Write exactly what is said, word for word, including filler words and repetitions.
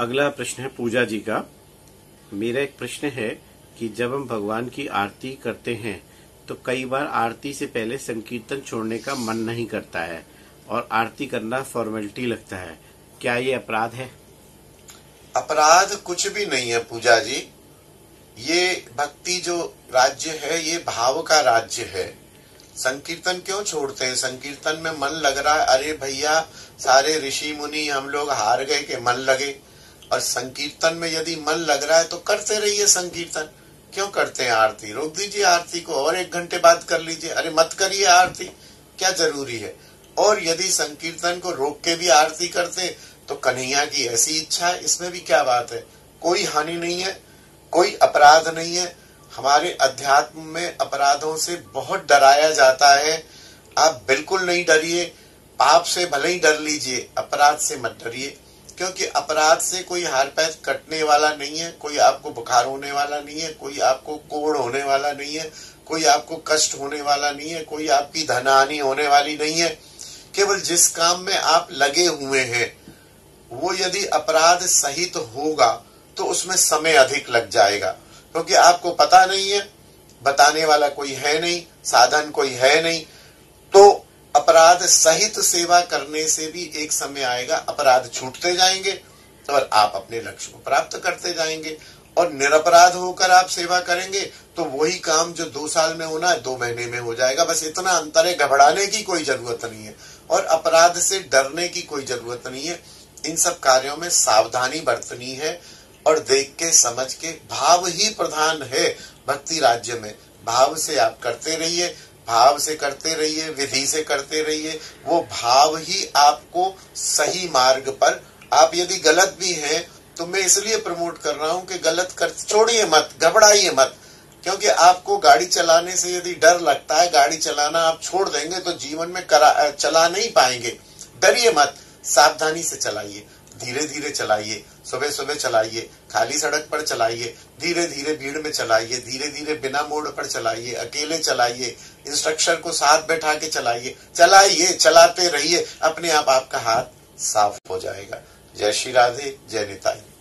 अगला प्रश्न है पूजा जी का। मेरा एक प्रश्न है कि जब हम भगवान की आरती करते हैं तो कई बार आरती से पहले संकीर्तन छोड़ने का मन नहीं करता है और आरती करना फॉर्मेलिटी लगता है, क्या ये अपराध है? अपराध कुछ भी नहीं है पूजा जी। ये भक्ति जो राज्य है ये भाव का राज्य है। संकीर्तन क्यों छोड़ते हैं? संकीर्तन में मन लग रहा है, अरे भैया सारे ऋषि मुनि हम लोग हार गए कि मन लगे। और संकीर्तन में यदि मन लग रहा है तो करते रहिए संकीर्तन। क्यों करते हैं आरती? रोक दीजिए आरती को और एक घंटे बाद कर लीजिए। अरे मत करिए आरती, क्या जरूरी है? और यदि संकीर्तन को रोक के भी आरती करते तो कन्हैया की ऐसी इच्छा है, इसमें भी क्या बात है? कोई हानि नहीं है, कोई अपराध नहीं है। हमारे अध्यात्म में अपराधों से बहुत डराया जाता है। आप बिल्कुल नहीं डरिए। पाप से भले ही डर लीजिए, अपराध से मत डरिए, क्योंकि अपराध से कोई हार पैर कटने वाला नहीं है, कोई आपको बुखार होने वाला नहीं है, कोई आपको कोढ़ होने वाला नहीं है, कोई आपको कष्ट होने वाला नहीं है, कोई आपकी धनहानि होने वाली नहीं है। केवल जिस काम में आप लगे हुए हैं वो यदि अपराध सहित होगा तो उसमें समय अधिक लग जाएगा, क्योंकि आपको पता नहीं है, बताने वाला कोई है नहीं, साधन कोई है नहीं। तो अपराध सहित सेवा करने से भी एक समय आएगा अपराध छूटते जाएंगे और आप अपने लक्ष्य को प्राप्त करते जाएंगे। और निरपराध होकर आप सेवा करेंगे तो वही काम जो दो साल में होना है दो महीने में हो जाएगा। बस इतना अंतर है, घबराने की कोई जरूरत नहीं है और अपराध से डरने की कोई जरूरत नहीं है। इन सब कार्यों में सावधानी बरतनी है और देख के समझ के, भाव ही प्रधान है भक्ति राज्य में। भाव से आप करते रहिए, भाव से करते रहिए, विधि से करते रहिए। वो भाव ही आपको सही मार्ग पर, आप यदि गलत भी हैं तो मैं इसलिए प्रमोट कर रहा हूं कि गलत कर छोड़िए मत, घबराइए मत। क्योंकि आपको गाड़ी चलाने से यदि डर लगता है, गाड़ी चलाना आप छोड़ देंगे तो जीवन में करा, चला नहीं पाएंगे। डरिए मत, सावधानी से चलाइए, धीरे धीरे चलाइए, सुबह सुबह चलाइए, खाली सड़क पर चलाइए, धीरे धीरे भीड़ में चलाइए, धीरे धीरे बिना मोड़ पर चलाइए, अकेले चलाइए, इंस्ट्रक्टर को साथ बैठा के चलाइए। चलाइए, चलाते रहिए, अपने आप आपका हाथ साफ हो जाएगा। जय श्री राधे, जय निताई।